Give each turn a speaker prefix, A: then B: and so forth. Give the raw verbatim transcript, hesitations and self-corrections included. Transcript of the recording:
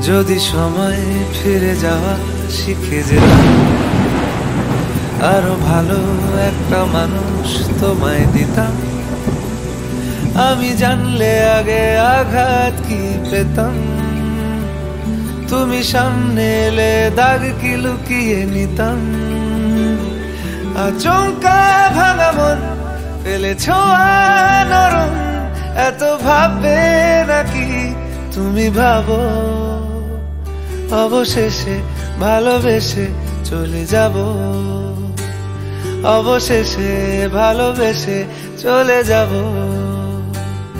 A: যদি সময় ফিরে যাওয়া শিখে যেতাম, আরো ভালো একটা মানুষ তোমায় দিতাম। আমি জানলে আগে আঘাত কি পেতাম, তুমি সামনে এলে দাগ কি লুকিয়ে নিতাম। আচমকা ভাঙা মন পেলে ছোঁয়া নরম, এত ভাববে নাকি তুমি ভাবো। অবশেষে ভালোবেসে চলে যাব, অবশেষে ভালোবেসে চলে যাব।